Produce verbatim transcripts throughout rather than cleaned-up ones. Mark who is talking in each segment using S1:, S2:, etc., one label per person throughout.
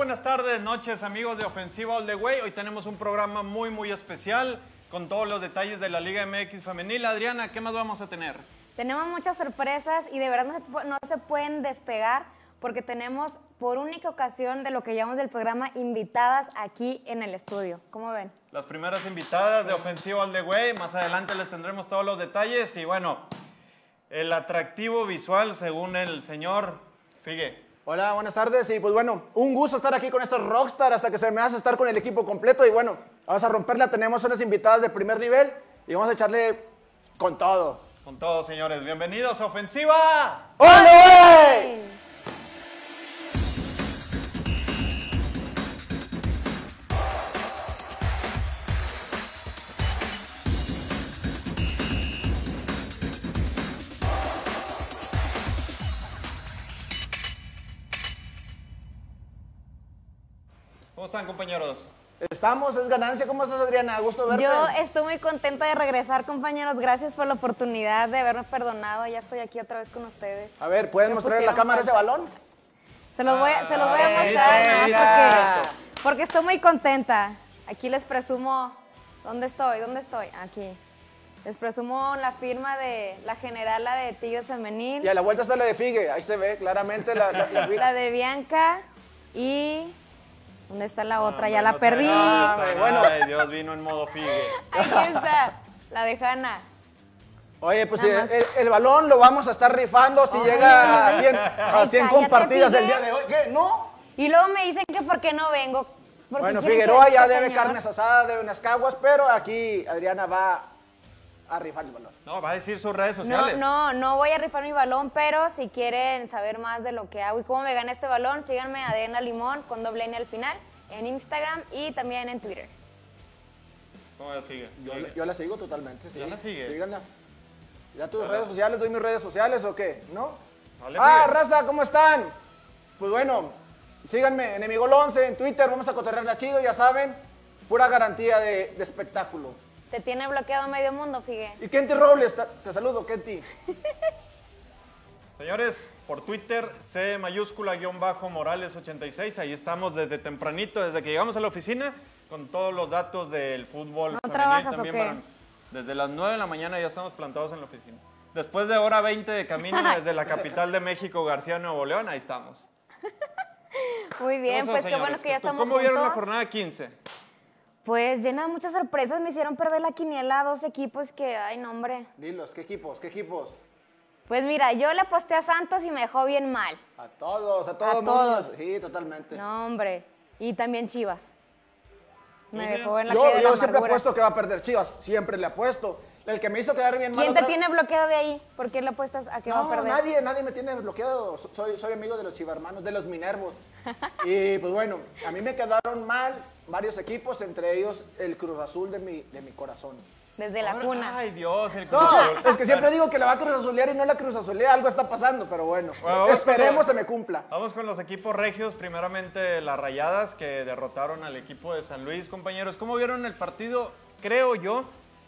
S1: buenas tardes, noches, amigos de Ofensiva All the Way. Hoy tenemos un programa muy, muy especial con todos los detalles de la Liga M X femenil. Adriana, ¿qué más vamos a tener?
S2: Tenemos muchas sorpresas y de verdad no se, no se pueden despegar porque tenemos por única ocasión de lo que llamamos del programa invitadas aquí en el estudio. ¿Cómo ven?
S1: Las primeras invitadas de Ofensiva All the Way. Más adelante les tendremos todos los detalles y bueno, el atractivo visual según el señor Figue.
S3: Hola, buenas tardes y pues bueno, un gusto estar aquí con estos Rockstar hasta que se me hace estar con el equipo completo y bueno, vamos a romperla, tenemos unas invitadas de primer nivel y vamos a echarle con todo.
S1: Con todo, señores, bienvenidos a Ofensiva
S3: All the Way.
S1: ¿Cómo están, compañeros?
S3: Estamos, es ganancia. ¿Cómo estás, Adriana? Gusto verte.
S2: Yo estoy muy contenta de regresar, compañeros. Gracias por la oportunidad de haberme perdonado. Ya estoy aquí otra vez con ustedes.
S3: A ver, ¿pueden mostrar en la cámara ese balón?
S2: Se los voy a, se los voy a
S3: Ah,
S2: mostrar
S3: mira,
S2: nada más porque, porque estoy muy contenta. Aquí les presumo... ¿Dónde estoy? ¿Dónde estoy? Aquí. Les presumo la firma de la generala de Tigres Femenil.
S3: Y a la vuelta está la de Figue, ahí se ve claramente la, la, la,
S2: La de Bianca y... ¿Dónde está la otra?
S1: No,
S2: ya
S1: hombre,
S2: la
S1: no
S2: perdí.
S1: sabe nada, no sabe
S3: Bueno.
S1: nada. Ay, Dios vino en modo Figue.
S2: Ahí está, la de Hanna.
S3: Oye, pues
S2: Nada
S3: el,
S2: más.
S3: el, el balón lo vamos a estar rifando si
S2: Ay,
S3: llega a cien, a
S2: ay,
S3: cien
S2: cállate,
S3: compartidas el
S2: Figue.
S3: día de hoy. ¿Qué? ¿No?
S2: Y luego me dicen que por qué no vengo. Porque
S3: Bueno,
S2: quieren
S3: Figueroa
S2: que
S3: ya
S2: este
S3: debe
S2: señor-
S3: carnes asadas, debe unas caguas, pero aquí Adriana va a rifar el balón.
S1: No, va a decir sus redes
S2: No,
S1: sociales.
S2: no, no voy a rifar mi balón, pero si quieren saber más de lo que hago y cómo me gana este balón, síganme a Adriana Limón con doble N al final en Instagram y también en Twitter.
S1: ¿Cómo es Figue?
S3: Yo,
S1: Figue.
S3: yo la sigo totalmente, sí.
S1: ¿Ya la sigue?
S3: Síganla. ¿Ya tus
S1: Hola.
S3: redes sociales? ¿Doy mis redes sociales o qué? ¿No?
S1: Vale,
S3: ah,
S1: Figue.
S3: raza, ¿cómo están? Pues bueno, síganme, Enemigol once en Twitter, vamos a cotorrearla chido, ya saben. Pura garantía de, de espectáculo.
S2: Te tiene bloqueado medio mundo, Figue.
S3: Y Kenty Robles, te, te saludo, Kenty.
S1: Señores, por Twitter, C mayúscula guión bajo Morales ochenta y seis. Ahí estamos desde tempranito, desde que llegamos a la oficina, con todos los datos del fútbol
S2: ¿No
S1: femenil
S2: trabajas o
S1: también.
S2: qué?
S1: varón. Desde las nueve de la mañana ya estamos plantados en la oficina. Después de hora veinte de camino desde la capital de México, García, Nuevo León, ahí estamos.
S2: Muy bien,
S1: ¿Cómo
S2: pues
S1: son,
S2: qué bueno
S1: señores?
S2: que ya
S1: ¿Cómo
S2: estamos
S1: vieron la
S2: juntos.
S1: jornada quince?
S2: Pues llena de muchas sorpresas, me hicieron perder la quiniela a dos equipos que, ay, no, hombre.
S3: Dilos, ¿qué equipos? ¿Qué equipos?
S2: Pues mira, yo le aposté a Santos y me dejó bien mal.
S3: A todos, a todos.
S2: A todos.
S3: Sí, totalmente.
S2: No, hombre. Y también Chivas. Me
S1: Sí,
S2: dejó en la
S3: Yo,
S2: calle de la
S3: yo siempre
S2: amargura.
S3: apuesto que va a perder Chivas, siempre le apuesto. El que me hizo quedar bien mal.
S2: ¿Quién te
S3: otra-
S2: tiene bloqueado de ahí? ¿Por qué le apuestas a que va a
S3: No,
S2: perder?
S3: nadie, nadie me tiene bloqueado. So- Soy, soy amigo de los chivarmanos, de los minervos. Y pues bueno, a mí me quedaron mal varios equipos, entre ellos el Cruz Azul de mi, de mi corazón.
S2: Desde la
S1: Ahora-
S2: cuna.
S1: Ay, Dios, el Cruz
S3: No,
S1: Azul.
S3: es que siempre digo que la va a Cruz Azulear y no la Cruz Azulea, algo está pasando, pero bueno,
S1: Bueno, vamos
S3: esperemos
S1: con
S3: se
S1: lo-
S3: me cumpla.
S1: Vamos con los equipos regios. Primeramente, las Rayadas, que derrotaron al equipo de San Luis. Compañeros, ¿cómo vieron el partido? Creo yo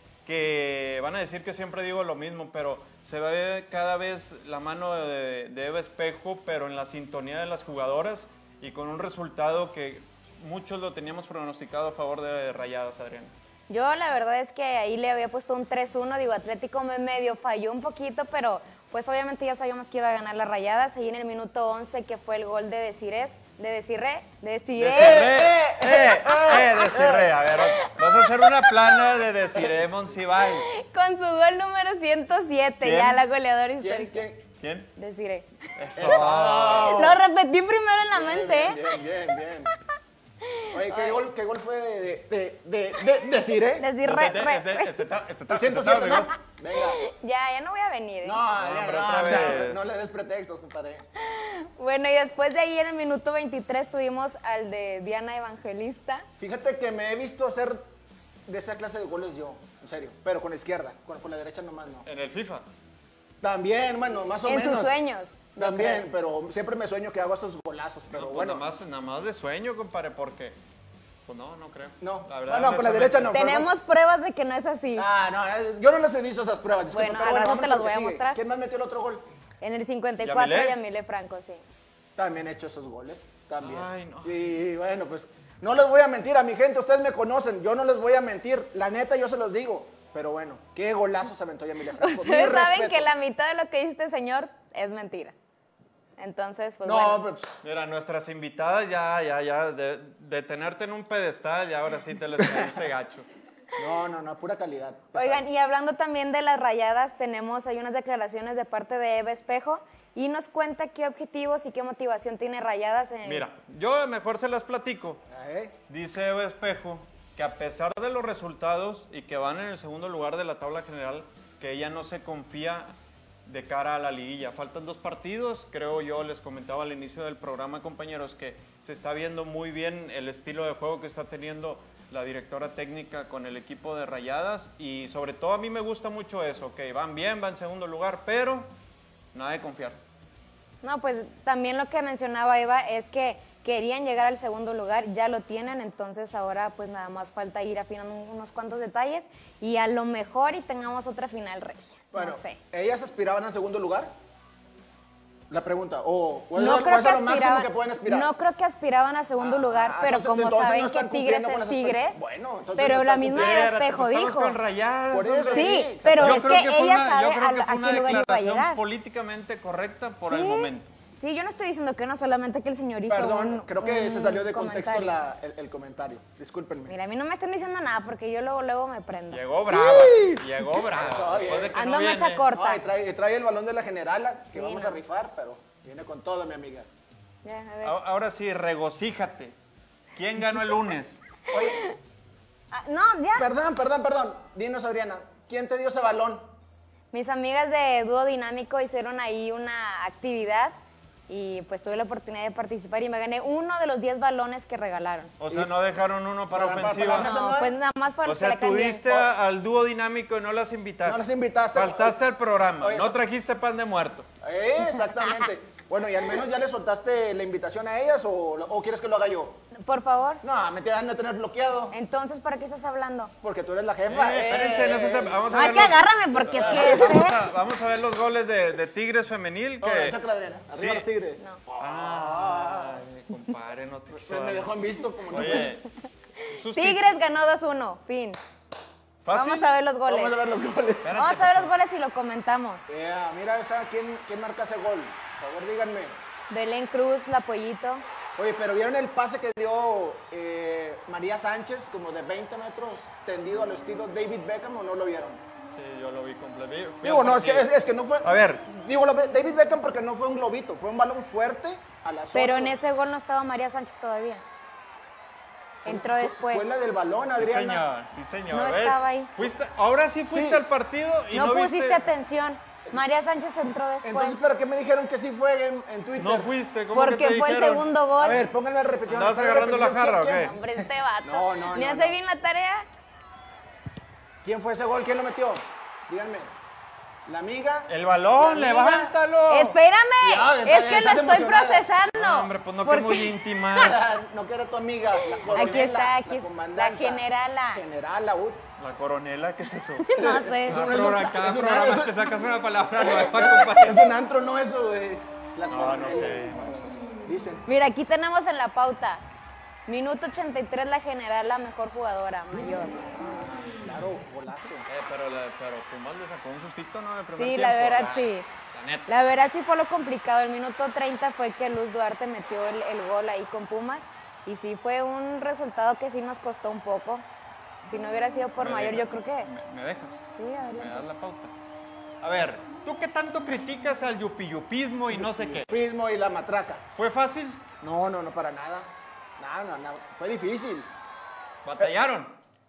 S1: que van a decir que siempre digo lo mismo, pero se ve cada vez la mano de, de Eva Espejo, pero en la sintonía de las jugadoras y con un resultado que muchos lo teníamos pronosticado a favor de Rayadas, Adrián.
S2: Yo la verdad es que ahí le había puesto un tres uno, digo, Atlético me medio falló un poquito, pero pues obviamente ya sabíamos que iba a ganar las Rayadas. Ahí en el minuto once que fue el gol de Desirés, de Desiré, de Desiré.
S1: Desiré, eh, eh, Desiré. A ver, vas a hacer una plana de Desiré Monsiváis.
S2: Con su gol número ciento siete,
S1: ¿Quién?
S2: ya la goleadora
S3: ¿Quién?
S2: histórica.
S3: ¿Quién?
S1: ¿Quién?
S2: Desiré.
S1: Eso.
S2: Lo repetí primero en la mente, ¿eh?
S3: Bien, bien, bien, bien. Oye, ¿qué gol, qué gol fue de, de, de, de, de Desiré?
S2: Desiré,
S1: Este-
S2: re-
S1: este-
S2: re-
S1: este está- este está-
S3: El ciento
S1: este está,
S3: siete, ¿no?
S1: amigos.
S3: Venga.
S2: Ya, ya no voy a venir, ¿eh?
S3: No, ya,
S1: hombre,
S3: no,
S1: otra
S3: no,
S1: vez.
S3: no le des pretextos, compadre.
S2: Bueno, y después de ahí en el minuto veintitrés tuvimos al de Diana Evangelista.
S3: Fíjate que me he visto hacer de esa clase de goles yo, en serio, pero con la izquierda, con, con la derecha nomás no.
S1: En el FIFA.
S3: También, bueno, más o
S2: En
S3: menos.
S2: sus sueños. yo
S3: También,
S2: creo.
S3: pero siempre me sueño que hago esos golazos, pero
S1: No, pues
S3: bueno.
S1: nada más, nada más de sueño, compadre, porque... Pues no, no creo.
S3: No.
S1: La verdad,
S3: No, no, con la
S1: honestamente.
S3: derecha no. pero
S2: Tenemos pruebas de que no es así.
S3: Ah, no, eh, yo no les he visto esas pruebas. disculpa,
S2: Bueno,
S3: pero
S2: al rato
S3: vámonos
S2: te las
S3: lo
S2: voy
S3: que
S2: a
S3: sigue.
S2: mostrar.
S3: ¿Quién más metió el otro gol?
S2: En el cincuenta y cuatro,
S1: ¿Yamilé?
S2: Yamile Franco, sí.
S3: También he hecho esos goles. También.
S1: Ay, no.
S3: Y bueno, pues no les voy a mentir a mi gente, ustedes me conocen, yo no les voy a mentir, la neta yo se los digo. Pero bueno, qué golazo se aventó Emilia Franco.
S2: Ustedes saben que la mitad de lo que dice este señor es mentira. Entonces, pues
S3: no,
S2: bueno.
S3: pues,
S1: Mira, nuestras invitadas ya, ya, ya, de, de tenerte en un pedestal, ya ahora sí te les caíste gacho.
S3: no, no, no, pura calidad.
S2: Oigan, y hablando también de las Rayadas, tenemos ahí unas declaraciones de parte de Eva Espejo y nos cuenta qué objetivos y qué motivación tiene Rayadas en...
S1: Mira, yo mejor se las platico.
S3: ¿Eh?
S1: Dice Eva Espejo que a pesar de los resultados y que van en el segundo lugar de la tabla general, que ella no se confía de cara a la liguilla. Faltan dos partidos, creo yo, les comentaba al inicio del programa, compañeros, que se está viendo muy bien el estilo de juego que está teniendo la directora técnica con el equipo de Rayadas y sobre todo a mí me gusta mucho eso, que van bien, van en segundo lugar, pero nada de confiarse.
S2: No, pues también lo que mencionaba Eva es que querían llegar al segundo lugar, ya lo tienen, entonces ahora pues nada más falta ir afinando unos cuantos detalles y a lo mejor y tengamos otra final regia.
S3: Bueno,
S2: no sé.
S3: ¿ellas aspiraban al segundo lugar? La pregunta, o, o
S2: No
S3: es,
S2: creo
S3: o es
S2: que
S3: a lo máximo
S2: aspiraban,
S3: que pueden aspirar.
S2: no creo que aspiraban a segundo
S3: Ah,
S2: lugar, pero
S3: entonces-
S2: como
S3: entonces
S2: saben
S3: no están
S2: que Tigres
S3: cumpliendo con
S2: es
S3: las
S2: Tigres,
S3: expect- Bueno, entonces
S2: pero
S3: no
S2: la
S3: están
S2: misma
S3: cumpliendo.
S2: Eva
S1: Espérate,
S2: Espejo
S1: pues estamos
S2: dijo.
S1: con Rayadas,
S3: Por eso,
S1: hombre.
S2: Sí, pero
S1: Yo
S2: es
S1: creo
S2: que
S1: que fue
S2: ella
S1: una-
S2: sabe
S1: yo creo
S2: a,
S1: que
S2: a
S1: fue
S2: qué
S1: una
S2: lugar iba a
S1: declaración
S2: llegar.
S1: políticamente correcta por
S2: Sí.
S1: el momento.
S2: Sí, yo no estoy diciendo que no, solamente que el señor hizo
S3: Perdón,
S2: un
S3: creo que
S2: un
S3: se salió de contexto
S2: comentario.
S3: la- el, el comentario. Discúlpenme.
S2: Mira, a mí no me están diciendo nada porque yo luego, luego me prendo.
S1: Llegó brava, llegó brava.
S3: Está
S1: Después de que
S2: Ando
S1: no
S2: mecha
S1: viene.
S2: corta.
S3: No, y trae, y trae el balón de la generala, que
S2: Sí,
S3: vamos
S2: no.
S3: a rifar, pero viene con todo, mi amiga.
S2: Ya, a ver.
S1: A- Ahora sí, regocíjate. ¿Quién ganó el lunes?
S3: Oye,
S2: Ah, no, ya.
S3: perdón, perdón, perdón. Dinos, Adriana, ¿quién te dio ese balón?
S2: Mis amigas de Dúo Dinámico hicieron ahí una actividad y pues tuve la oportunidad de participar y me gané uno de los diez balones que regalaron.
S1: O sea, no dejaron uno para
S3: Para- para-
S1: ofensiva.
S3: para-
S2: No,
S3: no?
S2: pues nada más para
S1: O
S2: los que
S1: sea,
S2: le caen bien.
S1: tuviste a- al dúo dinámico y no las invitaste.
S3: No las invitaste.
S1: Faltaste al programa.
S3: Oye,
S1: no
S3: eso-
S1: trajiste pan de muerto.
S3: Eh, exactamente. Bueno, y al menos ya le soltaste la invitación a ellas o, o quieres que lo haga yo.
S2: Por favor.
S3: No, me te van a tener bloqueado
S2: Entonces, ¿para qué estás hablando?
S3: porque tú eres la jefa.
S1: Eh, espérense, no se te- vamos a
S2: No, es
S1: ver
S2: que
S1: los-
S2: agárrame porque es que...
S1: Vamos a, vamos a ver los goles de, de Tigres femenil. Que...
S3: Oye, sácala, Adriana. Arriba
S1: Sí.
S3: los tigres.
S2: No.
S1: Ay, compadre, no te
S3: Pues me dejó en visto como no.
S1: Oye, sus
S2: Tigres ganó dos uno, fin.
S1: ¿fácil?
S2: Vamos a ver los goles.
S3: Vamos a ver los goles.
S1: Espérate,
S2: Vamos a ver los goles y lo comentamos.
S3: Yeah, mira esa, ¿quién, quién marca ese gol? Por favor, díganme.
S2: Belén Cruz, la pollito.
S3: Oye, pero ¿vieron el pase que dio eh, María Sánchez, como de veinte metros, tendido al estilo David Beckham, o no lo vieron?
S1: Sí, yo lo vi completo. Vi- fui
S3: Digo,
S1: al
S3: no, es que,
S1: partido.
S3: es, es que no fue...
S1: A ver.
S3: Digo, lo- David Beckham porque no fue un globito, fue un balón fuerte a la zona.
S2: Pero en ese gol no estaba María Sánchez todavía. Entró después.
S3: Fue la del balón,
S1: Sí,
S3: Adriana.
S1: señor, sí, señor.
S2: No
S1: ¿ves?
S2: estaba ahí.
S1: Fuiste, ahora sí fuiste
S3: Sí.
S1: al partido y no,
S2: No pusiste
S1: viste-
S2: atención. María Sánchez entró después.
S3: Entonces, ¿pero qué me dijeron que sí fue en, en Twitter?
S1: No fuiste, ¿cómo que
S2: Porque
S1: te
S2: fue el
S1: dijeron?
S2: segundo
S3: A
S2: gol.
S3: ver, pónganme a repetir.
S1: ¿Andabas agarrando la jarra o qué?
S2: Hombre, este vato.
S3: No, no,
S2: ¿Ni
S3: no,
S2: hace
S3: no.
S2: bien la tarea?
S3: ¿Quién fue ese gol? ¿Quién lo metió? Díganme. ¿La amiga?
S1: El balón,
S3: La amiga.
S1: levántalo.
S2: Espérame,
S3: Ya,
S2: es
S3: ya
S2: que lo
S3: estás
S2: estoy
S3: emocionada.
S2: procesando.
S1: No, hombre, pues no que
S2: Porque-
S1: muy íntimas.
S3: No que era tu amiga, la coronela,
S2: Aquí está, aquí
S3: la
S2: está,
S3: comandanta.
S2: la generala.
S3: Generala, uh.
S1: La coronela, ¿qué es eso?
S2: No sé.
S3: Eso
S1: Cada
S3: no es
S1: programa,
S3: un-
S1: cada
S3: es un-
S1: programa
S3: es un-
S1: te sacas una palabra nueva, compadre.
S3: Es un antro, no eso, güey. Es la
S1: No,
S3: coronela.
S1: no sé, no
S3: Dicen.
S2: Mira, aquí tenemos en la pauta. Minuto ochenta y tres, la general, la mejor jugadora, mayor.
S3: Claro, golazo.
S1: Eh, pero, la- pero Pumas le sacó un sustito, ¿no? En el primer
S2: Sí,
S1: tiempo.
S2: la verdad
S1: La-
S2: sí.
S1: La neta.
S2: La verdad sí fue lo complicado. El minuto treinta fue que Luz Duarte metió el, el gol ahí con Pumas. Y sí fue un resultado que sí nos costó un poco. Si no hubiera sido por
S1: ¿Me
S2: mayor,
S1: dejas?
S2: yo creo que...
S1: ¿Me, me dejas?
S2: Sí,
S1: ¿Me
S2: adelante.
S1: das la pauta? A ver, ¿tú qué tanto criticas al yupiyupismo y no sé qué?
S3: Prismo y la matraca.
S1: ¿Fue fácil?
S3: No, no, no, para nada. Nada, no, no. Fue difícil.
S1: ¿Batallaron?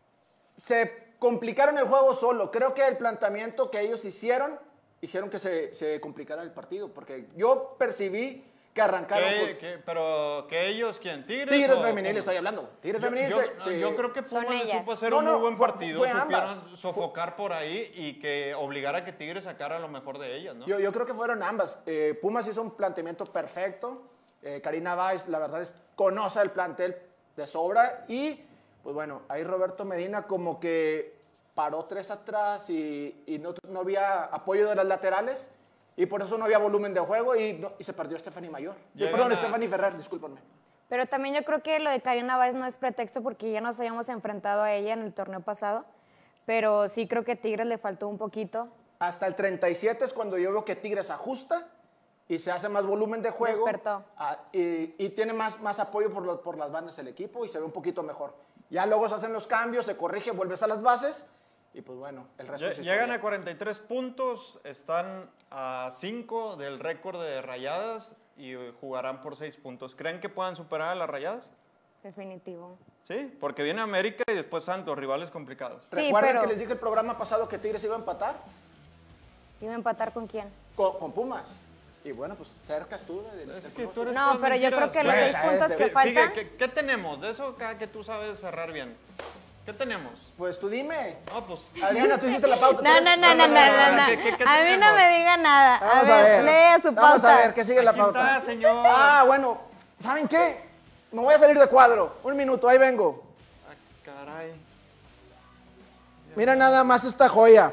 S3: Se complicaron el juego solo. Creo que el planteamiento que ellos hicieron, hicieron que se, se complicara el partido. Porque yo percibí que arrancaron
S1: ¿Qué,
S3: con...
S1: qué- pero que ellos, ¿quién? ¿Tigres?
S3: Tigres
S1: o
S3: femenil
S1: cómo?
S3: estoy hablando. Tigres
S1: Yo,
S3: femenil
S1: yo-
S3: se-
S1: no,
S3: se-
S1: yo creo que
S2: Son
S1: Pumas le
S2: ellas.
S1: supo hacer
S3: No,
S1: un
S3: no,
S1: muy buen
S3: fue-
S1: partido,
S3: fue
S1: supieron
S3: ambas.
S1: sofocar por ahí y que obligara a que Tigres sacara lo mejor de ellas, ¿no?
S3: Yo, yo creo que fueron ambas. Eh, Pumas hizo un planteamiento perfecto. Eh, Karina Báez, la verdad es, conoce el plantel de sobra. Y, pues bueno, ahí Roberto Medina como que paró tres atrás y, y no, no había apoyo de las laterales. Y por eso no había volumen de juego y, no- y se perdió Stephanie Mayor. Eh,
S1: Llegan
S3: perdón,
S1: a-
S3: Stephanie Ferrer, discúlpenme.
S2: Pero también yo creo que lo de Karina Báez no es pretexto porque ya nos habíamos enfrentado a ella en el torneo pasado, pero sí creo que Tigres le faltó un poquito.
S3: Hasta el treinta y siete es cuando yo veo que Tigres ajusta y se hace más volumen de juego.
S2: Despertó.
S3: Ah, y, y tiene más, más apoyo por, lo, por las bandas el equipo y se ve un poquito mejor. Ya luego se hacen los cambios, se corrige, vuelves a las bases y pues bueno, el resto es historia.
S1: Llegan a cuarenta y tres puntos, están a cinco del récord de Rayadas y jugarán por seis puntos. ¿Creen que puedan superar a las Rayadas?
S2: Definitivo.
S1: Sí, porque viene América y después Santos, rivales complicados.
S2: Sí,
S3: ¿Recuerdan
S2: pero-
S3: que les dije el programa pasado que Tigres iba a empatar?
S2: ¿Iba a empatar con quién?
S3: Con, con Pumas. Y bueno, pues cerca estuve. Del,
S1: Es
S3: del
S1: que tú
S3: pronóstico.
S1: eres
S2: No,
S1: puras
S2: pero yo creo
S1: mentiras.
S2: que los
S3: Pues,
S2: seis puntos
S3: este,
S2: que
S3: fíjate,
S2: faltan...
S1: ¿qué, qué tenemos? De eso cada que tú sabes cerrar bien. ¿Qué tenemos?
S3: Pues tú dime.
S1: No, pues...
S3: Adriana, tú hiciste la pauta.
S2: No,
S3: tú-
S2: no, no, no, no, no, no.
S1: ¿Qué- qué- qué
S2: A mí no
S1: tenemos?
S2: me diga nada. A
S3: Vamos
S2: ver, lee su pauta.
S3: Vamos a ver, ¿qué sigue la
S1: Aquí
S3: pauta?
S1: está, señor.
S3: Ah, bueno, ¿saben qué? Me voy a salir de cuadro. Un minuto, ahí vengo.
S1: Ah, caray.
S3: Mira nada más esta joya.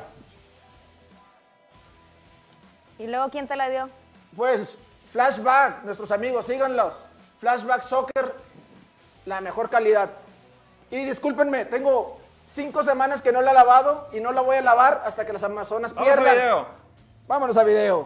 S2: ¿Y luego quién te la dio?
S3: Pues, Flashback, nuestros amigos, síganlos. Flashback Soccer, la mejor calidad. Y discúlpenme, tengo cinco semanas que no la he lavado y no la voy a lavar hasta que las Amazonas
S1: Vamos a
S3: pierdan.
S1: video.
S3: Vámonos a video.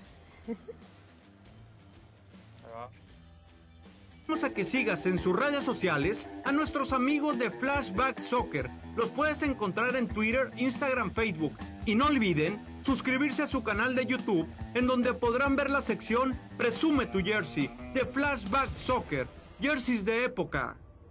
S4: Vamos a que sigas en sus redes sociales a nuestros amigos de Flashback Soccer. Los puedes encontrar en Twitter, Instagram, Facebook. Y no olviden suscribirse a su canal de YouTube, en donde podrán ver la sección Presume tu Jersey de Flashback Soccer. Jerseys de época.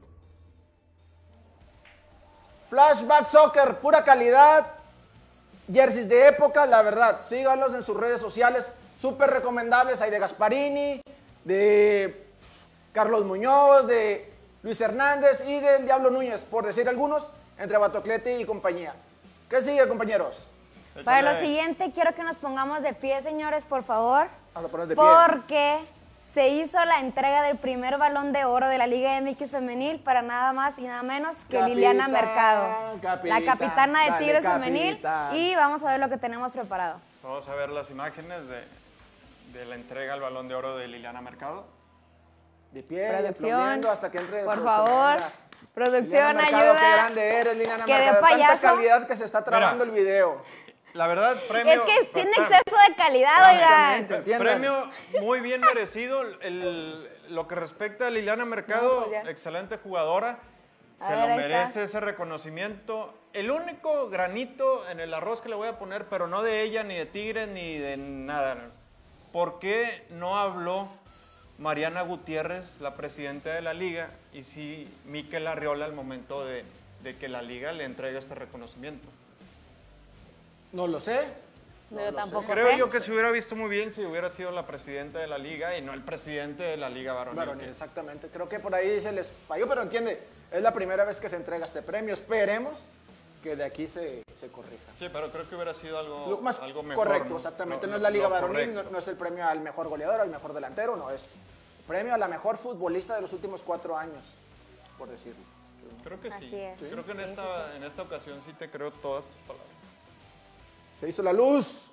S3: Flashback Soccer, pura calidad. Jerseys de época, la verdad. Síganlos en sus redes sociales. Súper recomendables. Hay de Gasparini, de Carlos Muñoz, de Luis Hernández y del Diablo Núñez, por decir algunos, entre Batocleti y compañía. ¿Qué sigue, compañeros?
S2: Para lo
S1: Échale.
S2: siguiente, quiero que nos pongamos de pie, señores, por favor.
S3: Vamos a poner de pie.
S2: Porque se hizo la entrega del primer Balón de Oro de la Liga M X Femenil para nada más y nada menos que
S3: Capitán,
S2: Liliana Mercado,
S3: capitán,
S2: la capitana de
S3: dale,
S2: Tigres
S3: capitán.
S2: Femenil. Y vamos a ver lo que tenemos preparado.
S1: Vamos a ver las imágenes de, de la entrega al Balón de Oro de Liliana Mercado.
S3: De pie,
S2: Producción,
S3: desplomiendo hasta que entre.
S2: por
S3: producción.
S2: favor,
S3: Venga.
S2: producción,
S3: Liliana Mercado,
S2: ayuda.
S3: Qué grande eres, Liliana
S2: que de
S3: Mercado.
S2: payaso.
S3: Tanta calidad que se está trabando
S1: Mira.
S3: el video.
S1: La verdad, premio...
S2: Es que tiene
S1: Espérame.
S2: exceso de calidad, oigan.
S3: Exactamente. entiendan.
S1: Premio muy bien merecido. El, lo que respecta a Liliana Mercado,
S2: No, pues ya.
S1: excelente jugadora.
S2: A
S1: Se
S2: ver,
S1: lo
S2: ahí
S1: merece
S2: está.
S1: ese reconocimiento. El único granito en el arroz que le voy a poner, pero no de ella, ni de Tigres, ni de nada. ¿Por qué no habló Mariana Gutiérrez, la presidenta de la liga, y sí Mikel Arriola al momento de, de que la liga le entregue este reconocimiento?
S3: No lo sé.
S2: No, yo tampoco
S1: Creo
S2: sé.
S1: yo que se hubiera visto muy bien si hubiera sido la presidenta de la liga y no el presidente de la liga varonil.
S3: Varonil,
S1: que-
S3: exactamente. Creo que por ahí se les falló, pero entiende, es la primera vez que se entrega este premio. Esperemos que de aquí se, se corrija.
S1: Sí, pero creo que hubiera sido algo,
S3: Lo más
S1: algo mejor.
S3: correcto,
S1: ¿no?
S3: exactamente.
S1: Lo-
S3: No es la Liga
S1: lo
S3: Varonil, no,
S1: correcto.
S3: no es el premio al mejor goleador, al mejor delantero, no, es premio a la mejor futbolista de los últimos cuatro años, por decirlo.
S1: Creo que sí.
S2: Así es.
S1: Creo que en,
S2: Sí, sí,
S1: esta, en esta ocasión sí te creo todas tus palabras.
S3: Se hizo la luz.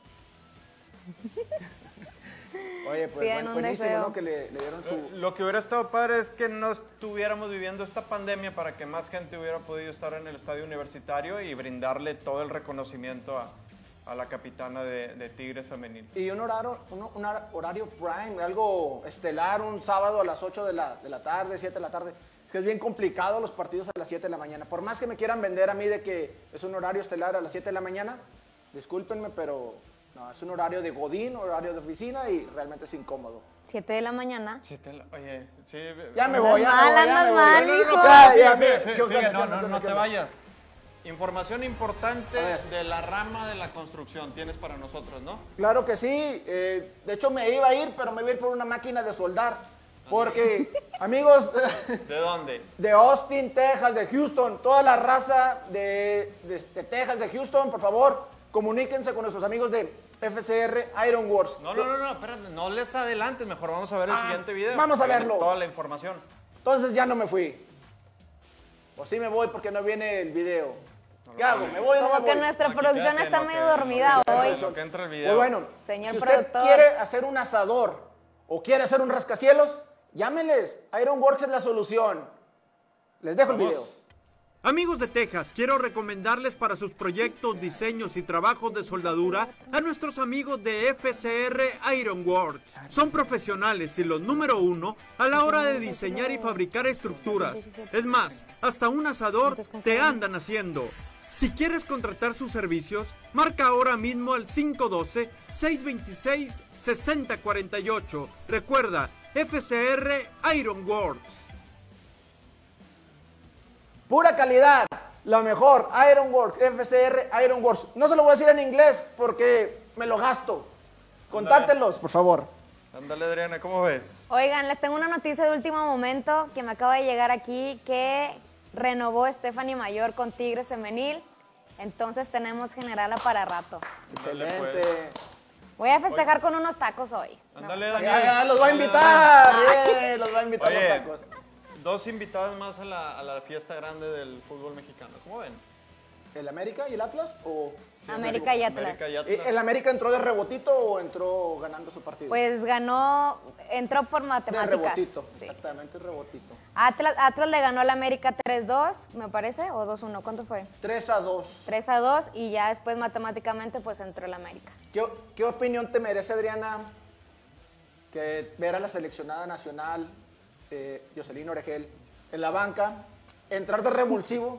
S3: Oye, pues
S2: Pidan
S3: buen-
S2: un
S3: buenísimo,
S2: deseo.
S3: ¿no? Que le, le dieron su...
S1: Lo que hubiera estado padre es que no estuviéramos viviendo esta pandemia para que más gente hubiera podido estar en el estadio universitario y brindarle todo el reconocimiento a, a la capitana de, de Tigres Femenil.
S3: Y un horario, un, un horario prime, algo estelar, un sábado a las ocho de la, de la tarde, siete de la tarde. Es que es bien complicado los partidos a las siete de la mañana. Por más que me quieran vender a mí de que es un horario estelar a las siete de la mañana, discúlpenme, pero no, es un horario de godín, horario de oficina y realmente es incómodo.
S2: Siete de la mañana.
S1: Sí, te la- oye, sí.
S3: Ya me
S2: Andas
S3: voy, ya me
S2: mal,
S3: voy, ya
S2: andas
S3: me voy.
S2: mal,
S3: No, no, no,
S2: mijo.
S3: no, Ya, ya,
S1: Fíjate,
S3: me-
S1: fíjate,
S3: ¿qué onda,
S1: fíjate,
S3: qué
S1: no,
S3: onda,
S1: no,
S3: qué
S1: no
S3: onda,
S1: te
S3: qué onda?
S1: vayas. Información importante
S3: A ver.
S1: de la rama de la construcción tienes para nosotros, ¿no?
S3: Claro que sí. eh, de hecho, me iba a ir, pero me iba a ir por una máquina de soldar. Porque, amigos
S1: ¿De dónde?
S3: de Austin, Texas, de Houston, toda la raza de, de, de Texas, de Houston, por favor, comuníquense con nuestros amigos de F C R Iron Wars.
S1: No, no, no, no, espérate, no les adelantes, mejor vamos a ver el
S3: Ah,
S1: siguiente video.
S3: vamos a
S1: Viene
S3: verlo.
S1: Toda la información.
S3: Entonces ya no me fui. O sí me voy porque no viene el video. ¿Qué hago? ¿Me voy o no me
S2: Como que
S3: voy?
S2: nuestra
S1: Aquí,
S2: producción
S1: espérate,
S2: está
S1: en lo
S2: medio
S1: que-
S2: dormida
S1: en lo que-
S2: hoy.
S1: en lo que entra el video.
S3: Pues bueno,
S2: Señor
S3: si usted
S2: productor.
S3: quiere hacer un asador o quiere hacer un rascacielos, Llámenles, Ironworks es la solución. Les dejo
S1: Vamos.
S3: el video.
S4: Amigos de Texas, quiero recomendarles para sus proyectos, diseños y trabajos de soldadura a nuestros amigos de F C R Ironworks. Son profesionales y los número uno a la hora de diseñar y fabricar estructuras. Es más, hasta un asador te andan haciendo. Si quieres contratar sus servicios, marca ahora mismo al cinco uno dos, seis dos seis, seis cero cuatro ocho. Recuerda, F C R Ironworks.
S3: Pura calidad, la mejor, Ironworks, F C R Ironworks. No se lo voy a decir en inglés porque me lo gasto. Contáctenlos, por favor.
S1: Ándale, Adriana, ¿cómo ves?
S2: Oigan, les tengo una noticia de último momento que me acaba de llegar aquí, que renovó Stephanie Mayor con Tigres Femenil. Entonces tenemos generala para rato.
S1: Ándale,
S3: Excelente.
S1: pues.
S2: Voy a festejar con unos tacos hoy.
S1: Ándale,
S2: No,
S1: Daniel.
S3: Ya, ya, los va a
S1: Ándale,
S3: invitar. Bien, los va a invitar
S1: Oye,
S3: a los tacos.
S1: dos invitadas más a la, a la fiesta grande del fútbol mexicano. ¿Cómo ven?
S3: ¿El América y el Atlas? ¿O
S2: América y Atlas.
S1: América y
S3: ¿Eh,
S1: Atlas.
S3: ¿El América entró de rebotito o entró ganando su partido?
S2: Pues ganó, entró por
S3: de
S2: matemáticas.
S3: rebotito,
S2: Sí.
S3: exactamente, rebotito.
S2: Atlas, Atlas le ganó al América tres dos, me parece, o dos uno, ¿cuánto fue?
S3: tres a dos.
S2: tres a dos y ya después matemáticamente pues entró el América.
S3: ¿Qué, qué opinión te merece, Adriana, que ver a la seleccionada nacional, eh, Jocelyn Oregel, en la banca, entrar de revulsivo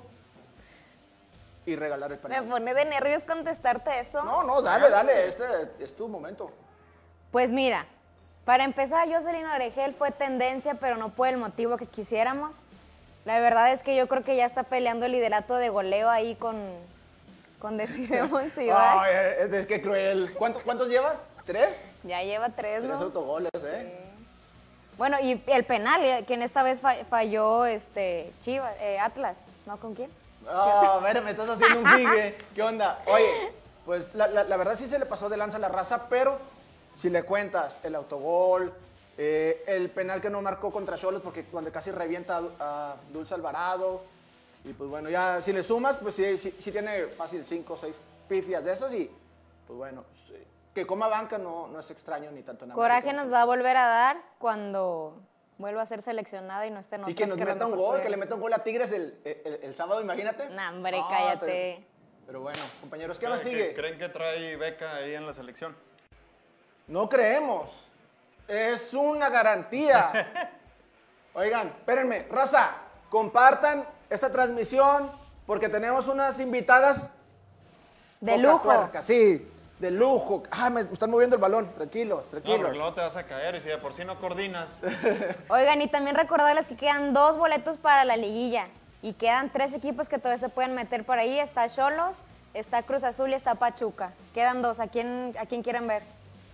S3: y regalar el
S2: Me
S3: penal?
S2: pone de nervios contestarte eso.
S3: No, no, dale, dale, este es tu momento.
S2: Pues mira, para empezar, Jocelyn Oregel fue tendencia, pero no por el motivo que quisiéramos. La verdad es que yo creo que ya está peleando el liderato de goleo ahí con, con Desiree Monsiváis.
S3: Ay, es, es que cruel. ¿Cuántos, ¿Cuántos lleva? ¿Tres?
S2: Ya lleva tres,
S3: Tres
S2: ¿no?
S3: autogoles, ¿eh?
S2: Bueno, y el penal, eh, que en esta vez fa- falló este Chivas, eh, Atlas, ¿no? ¿Con quién?
S3: Ah, a ver, me estás haciendo un figue. ¿Qué onda? Oye, pues la, la- la verdad sí se le pasó de lanza a la raza, pero si le cuentas el autogol, eh, el penal que no marcó contra Xolos porque cuando casi revienta a, a Dulce Alvarado, y pues bueno, ya si le sumas, pues sí, sí, sí tiene fácil cinco o seis pifias de esos y pues bueno, sí, que coma banca no, no es extraño ni tanto nada.
S2: Coraje nos va a volver a dar cuando vuelva a ser seleccionada y no esté en
S3: Y
S2: otras
S3: que nos
S2: a lo
S3: meta un
S2: mejor
S3: gol, que le
S2: pudiera
S3: meta un gol a Tigres el, el, el sábado, imagínate.
S2: No, hombre,
S3: No,
S2: cállate.
S3: Pero, pero bueno, compañeros, ¿qué más
S1: ¿Creen
S3: sigue?
S1: que- ¿Creen que trae beca ahí en la selección?
S3: No creemos. Es una garantía. Oigan, espérenme. Raza, compartan esta transmisión porque tenemos unas invitadas.
S2: De
S3: pocas
S2: lujo.
S3: tuercas, sí, de lujo. Ah, me están moviendo el balón. Tranquilos,
S1: No,
S3: tranquilos.
S1: porque luego te vas a caer y si de por sí no coordinas.
S2: Oigan, y también recordarles que quedan dos boletos para la liguilla y quedan tres equipos que todavía se pueden meter por ahí. Está Xolos, está Cruz Azul y está Pachuca. Quedan dos. ¿A quién, a quién quieren ver?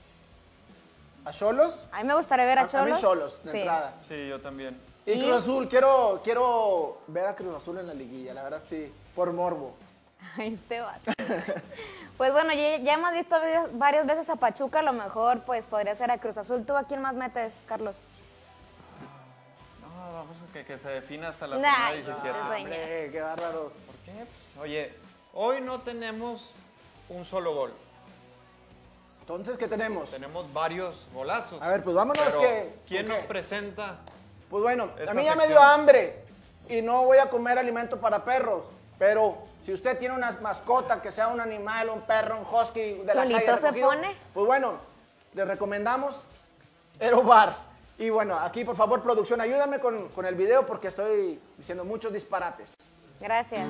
S3: ¿A Xolos?
S2: A mí me gustaría ver a
S3: A, a mí
S2: Xolos.
S3: Xolos, de
S2: Sí.
S3: entrada.
S1: Sí, yo también.
S3: Y,
S2: Y-
S3: Cruz Azul, quiero, quiero ver a Cruz Azul en la liguilla, la verdad sí, por morbo.
S2: Ay, este vato. Pues bueno, ya, ya hemos visto varias- varias veces a Pachuca, a lo mejor pues podría ser a Cruz Azul. ¿Tú a quién más metes, Carlos?
S1: No, vamos a que, que se defina hasta la
S2: Nah,
S1: primera
S2: no,
S1: diecisiete.
S2: es reña.
S3: Hombre, qué bárbaro.
S1: ¿Por qué? Pues, oye, hoy no tenemos un solo gol.
S3: Entonces, ¿qué tenemos?
S1: Tenemos varios golazos.
S3: A ver, pues vámonos,
S1: Pero,
S3: que...
S1: ¿quién
S3: ¿con
S1: nos
S3: qué?
S1: presenta?
S3: Pues bueno,
S1: esta
S3: a mí ya me
S1: sección?
S3: dio hambre y no voy a comer alimento para perros, pero si usted tiene una mascota que sea un animal, un perro, un husky de la
S2: ¿Solito
S3: calle
S2: se
S3: recogido,
S2: pone?
S3: pues bueno, le recomendamos Aerobar. Y bueno, aquí por favor producción, ayúdame con, con el video porque estoy diciendo muchos disparates.
S2: Gracias.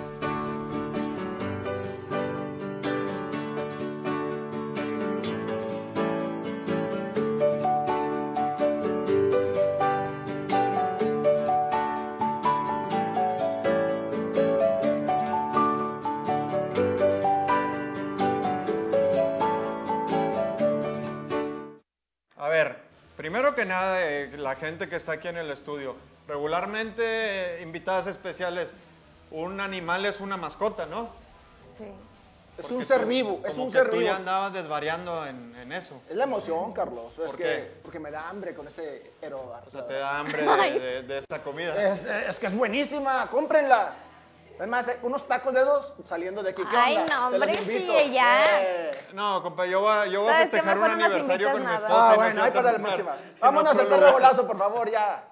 S1: A ver, primero que nada, eh, la gente que está aquí en el estudio, regularmente eh, invitadas especiales, un animal es una mascota, ¿no?
S2: Sí.
S3: Es
S1: Porque
S3: un ser
S1: tú-
S3: vivo, es
S1: como
S3: un
S1: que
S3: ser
S1: tú
S3: vivo.
S1: ya andabas desvariando en, en eso.
S3: Es la emoción, Carlos. Es
S1: ¿Por
S3: que,
S1: qué?
S3: Porque me da hambre con ese Aerobar.
S1: O sea, te da hambre de, de- de esa comida.
S3: Es, es que es buenísima, cómprenla. Además, eh, unos tacos de esos saliendo de aquí. ¿Qué
S2: Ay,
S3: onda?
S2: no,
S3: Te los
S2: hombre,
S3: invito.
S2: sí, ya.
S3: Eh.
S1: No, compa, yo voy, a- yo voy a
S2: ¿Sabes qué?
S1: festejar un
S2: Mejor no nos
S1: aniversario con mi
S2: invitas
S1: esposa.
S2: nada.
S3: Ah,
S1: y me
S3: bueno, ahí
S1: quiero
S3: para la
S1: tomar
S3: próxima.
S1: en
S3: Vámonos
S1: otro
S3: al perro
S1: lugar.
S3: golazo, por favor, ya.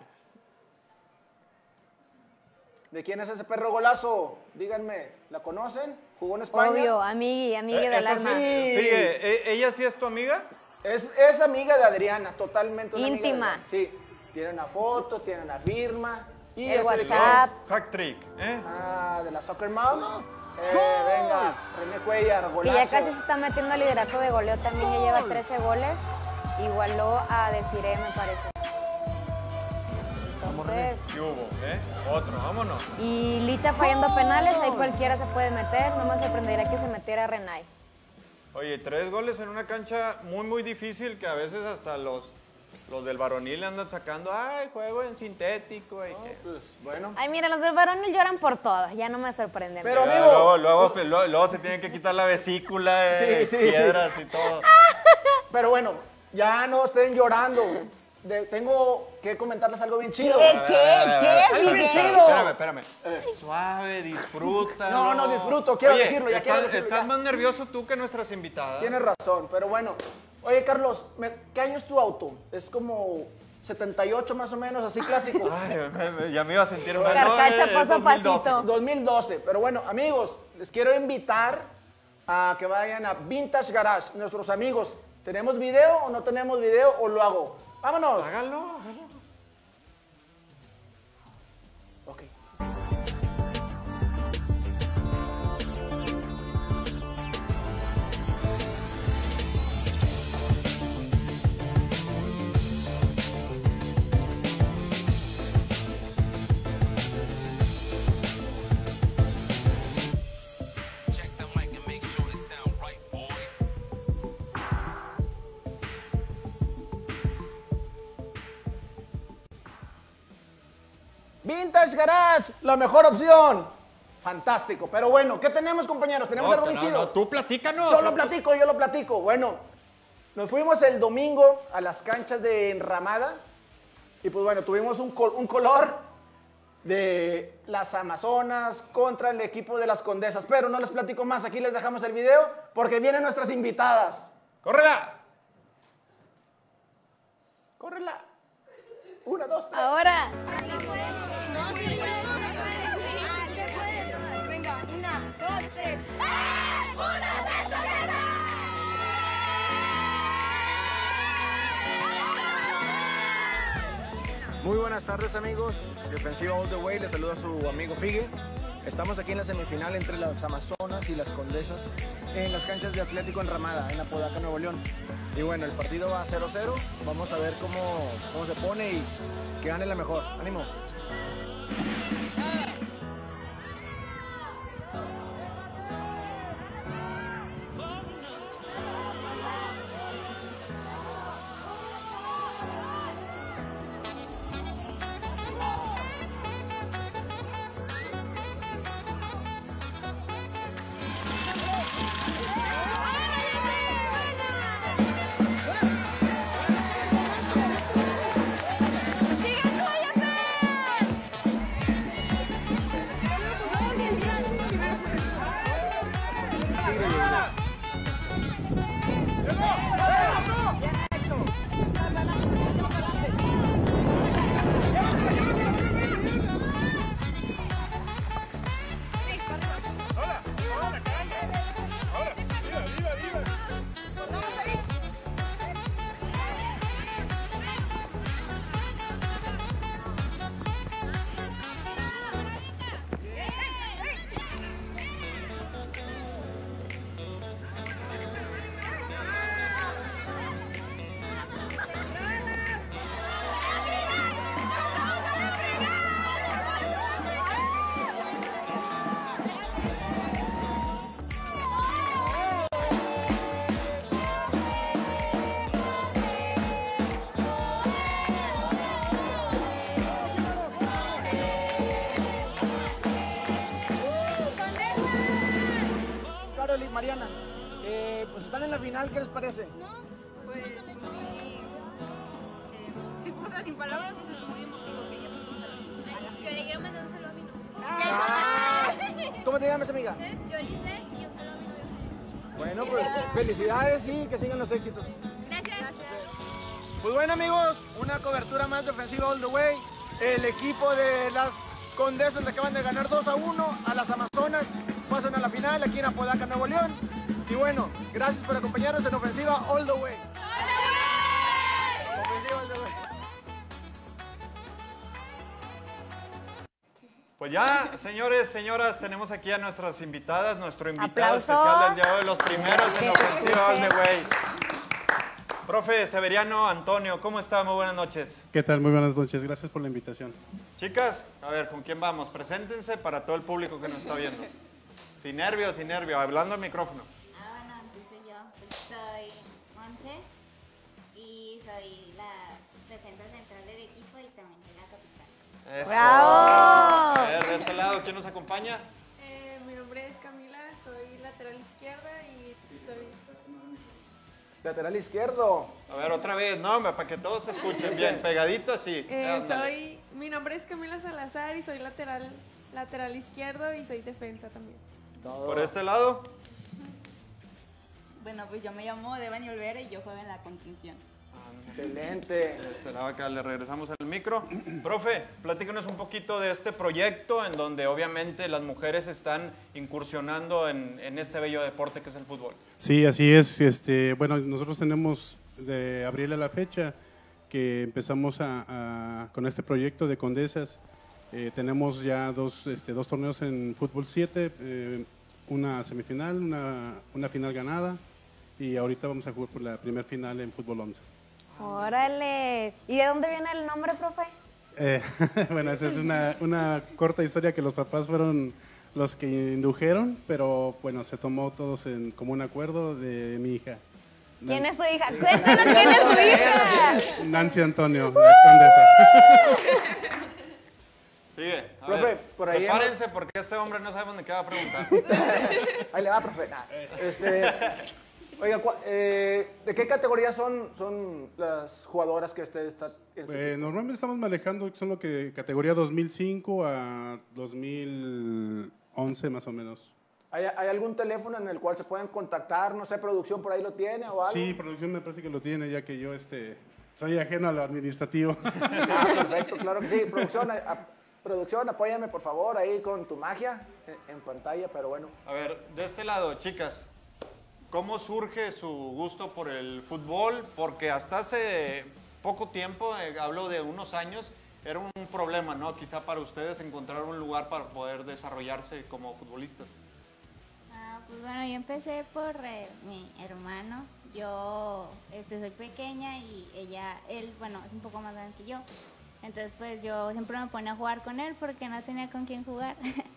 S3: ¿De quién es ese perro golazo? Díganme, ¿la conocen? ¿Jugó en España?
S2: Obvio, amigui, amigui
S1: Eh,
S2: del
S1: esa
S2: alma.
S1: sí, sigue, ¿e- ¿ella sí es tu amiga?
S3: Es, es amiga de Adriana, totalmente una amiga de
S2: Íntima.
S3: Adriana. Sí, tiene una foto, tiene una firma. Y
S2: El
S3: es
S2: WhatsApp.
S1: Hack trick, ¿eh?
S3: Ah, de la Soccer Mom. Eh, venga, René Cuellar,
S2: Que
S3: golazo.
S2: ya casi se está metiendo al liderato de goleo también, ya lleva trece goles. Igualó a Desiree, me parece. Entonces,
S1: ¿Qué hubo, eh? Otro, vámonos.
S2: y Licha fallando penales, ahí cualquiera se puede meter. No me sorprendería que se metiera Renay.
S1: Oye, tres goles en una cancha muy, muy difícil que a veces hasta los, los del varonil le andan sacando, ay, juego en sintético. Y que...
S3: Pues, bueno.
S2: Ay, mira, los del varonil lloran por todo, ya no me sorprenden.
S3: Pero,
S1: Ya,
S3: amigo.
S1: luego, luego, luego, luego se tienen que quitar la vesícula, eh,
S3: Sí, sí,
S1: piedras y todo.
S3: Pero bueno, ya no estén llorando. De- tengo que comentarles algo bien chido.
S2: ¿Qué,
S1: A ver,
S2: qué,
S1: a ver, a ver,
S2: qué,
S1: a ver,
S2: Miguel?
S3: chido.
S1: Espérame, espérame. Suave, disfruta.
S3: No, no disfruto, quiero decirlo, ya
S1: estás,
S3: quiero decirlo,
S1: estás
S3: ya.
S1: más nervioso tú que nuestras invitadas.
S3: Tienes razón, pero bueno. Oye, Carlos, me- ¿qué año es tu auto? Es como setenta y ocho más o menos, así clásico.
S1: Ay, me- me- ya me iba a sentir mal.
S2: Carcacha,
S1: No, eh,
S2: paso a
S1: es dos mil doce.
S2: pasito.
S3: dos mil doce. Pero bueno, amigos, les quiero invitar a que vayan a Vintage Garage, nuestros amigos. ¿Tenemos video o no tenemos video o lo hago? ¡Vámonos!
S1: Hágalo, hágalo.
S3: Ok.
S5: Check the mic and make sure it sound right, boy.
S3: Vintage Garage, la mejor opción. Fantástico. Pero bueno, ¿qué tenemos, compañeros? Tenemos
S1: No,
S3: algo bien
S1: no,
S3: chido.
S1: no, tú platícanos.
S3: Yo lo platico, yo lo platico. Bueno, nos fuimos el domingo a las canchas de Enramada y pues bueno, tuvimos un, col- un color de las Amazonas contra el equipo de las Condesas. Pero no les platico más, aquí les dejamos el video porque vienen nuestras invitadas.
S1: ¡Córrela!
S3: Córrela. Una, dos, tres.
S2: Ahora,
S6: Venga, una, dos, tres. ¡Ah! ¡Una besolera!
S3: Muy buenas tardes, amigos. Defensiva All the Way, les saluda su amigo Figue. Estamos aquí en la semifinal entre las Amazonas y las Condesas en las canchas de Atlético Enramada, en Apodaca, Nuevo León. Y bueno, el partido va cero cero. Vamos a ver cómo, cómo se pone y que gane la mejor. ¡Ánimo! Carol y Mariana, eh, pues están en la final, ¿qué les parece?
S6: Pues muy. Eh, sin cosas, sin palabras, pues es muy emotivo que ya pasó. Yo le quiero mandar un saludo a mi novio.
S3: te llamas, amiga?
S6: Yo Lisbeth y un saludo a mi novio.
S3: Bueno, pues felicidades y que sigan los éxitos.
S6: Gracias.
S3: Pues bueno, amigos, una cobertura más de Ofensiva All the Way. El equipo de las Condesas le acaban de ganar dos a uno a las Amazonas. Pasan a la final aquí en Apodaca, Nuevo León. Y bueno, gracias por acompañarnos en Ofensiva All the Way. Ofensiva All the Way.
S1: Pues ya, señores, señoras, tenemos aquí a nuestras invitadas, nuestro invitado
S2: ¡Aplausos!
S1: especial del día de hoy, los primeros en
S2: Que se
S1: Ofensiva All the
S2: escuche.
S1: Way. Profe Severiano Antonio, ¿cómo está? Muy buenas noches.
S7: ¿Qué tal? Muy buenas noches. Gracias por la invitación.
S1: Chicas, a ver, ¿con quién vamos? Preséntense para todo el público que nos está viendo. Sin nervios, sin nervios, hablando al micrófono.
S8: Ah, bueno, empiezo yo. Pues soy Monse y soy la defensa central del equipo y también soy la capitana.
S1: Eso.
S2: ¡Bravo!
S1: A ver, de este lado, ¿quién nos acompaña?
S9: Eh, mi nombre es Camila, soy lateral izquierda y soy...
S3: Lateral izquierdo.
S1: A ver, otra vez, no, hombre, para que todos se escuchen bien, pegadito así.
S9: Eh,
S1: Ándale.
S9: soy... Mi nombre es Camila Salazar y soy lateral, lateral izquierdo y soy defensa también.
S3: Todo.
S1: Por este lado,
S8: Bueno, pues yo me llamo Devani Olvera y yo juego en la contención.
S3: Excelente.
S1: este lado acá le regresamos el micro. Profe, platícanos un poquito de este proyecto en donde obviamente las mujeres están incursionando en, en este bello deporte que es el fútbol.
S7: Sí, así es. Este, bueno, nosotros tenemos de abril a la fecha que empezamos a, a- con este proyecto de Condesas. Eh, tenemos ya dos, este, dos torneos en fútbol siete, eh, una semifinal, una, una final ganada y ahorita vamos a jugar por la primer final en fútbol once.
S2: Órale. ¿Y de dónde viene el nombre, profe?
S7: Eh, bueno, esa es una, una corta historia que los papás fueron los que indujeron, pero bueno, se tomó todos en común acuerdo de mi hija.
S2: ¿Quién es su hija? Cuéntanos quién es su hija.
S7: Nancy Antonio, la condesa.
S1: Sigue. A
S3: Profe,
S1: ver,
S3: por ahí
S1: prepárense porque este hombre no sabemos de qué va a preguntar.
S3: Ahí le va, profe. Nah. Este, oiga, cua- eh, ¿de qué categoría son, son las jugadoras que usted está en su
S7: Eh,
S3: equipo?
S7: normalmente estamos manejando son lo que categoría dos mil cinco a dos mil once más o menos.
S3: ¿Hay, hay algún teléfono en el cual se pueden contactar? No sé, producción por ahí lo tiene o algo.
S7: Sí, producción me parece que lo tiene, ya que yo este, soy ajeno a lo administrativo.
S3: Ah, perfecto, claro que sí. Producción, a- a- producción, apóyame por favor ahí con tu magia en, en pantalla, pero bueno.
S1: A ver, de este lado, chicas, ¿cómo surge su gusto por el fútbol? Porque hasta hace poco tiempo, eh, hablo de unos años, era un problema, ¿no? Quizá para ustedes encontrar un lugar para poder desarrollarse como futbolistas.
S8: Ah, pues bueno, yo empecé por eh, mi hermano. Yo este, soy pequeña y ella, él, bueno, es un poco más grande que yo. Entonces, pues yo siempre me ponía a jugar con él porque no tenía con quién jugar.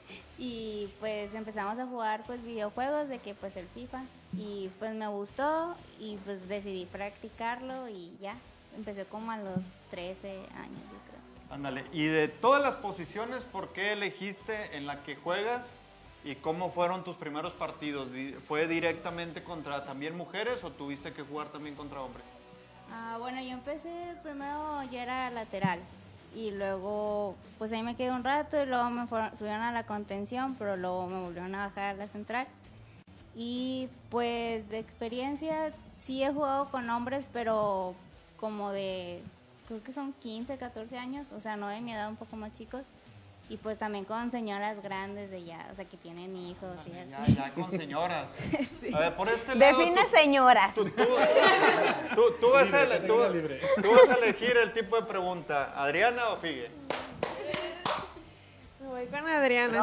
S8: Y pues empezamos a jugar pues videojuegos de que pues el FIFA. Y pues me gustó y pues decidí practicarlo y ya. Empecé como a los trece años, yo creo.
S1: Ándale, y de todas las posiciones, ¿por qué elegiste en la que juegas y cómo fueron tus primeros partidos? Di- ¿Fue directamente contra también mujeres o tuviste que jugar también contra hombres?
S8: Ah, bueno, yo empecé primero, yo era lateral y luego pues ahí me quedé un rato y luego me fueron- subieron a la contención, pero luego me volvieron a bajar a la central. Y pues de experiencia sí he jugado con hombres, pero como de, creo que son quince, catorce años, o sea, no de mi edad, un poco más chicos. Y pues también con señoras grandes de ya, o sea, que tienen hijos y
S1: Ya,
S8: así.
S1: ya con señoras.
S8: Sí.
S1: A ver, por este lado...
S2: Define
S1: tú-
S2: señoras.
S1: Tú, tú- tú- tú vas a,
S7: Libre,
S1: ele- tú-
S7: categoría libre.
S1: tú vas a elegir el tipo de pregunta, ¿Adriana o Figue?
S9: Me voy con Adriana.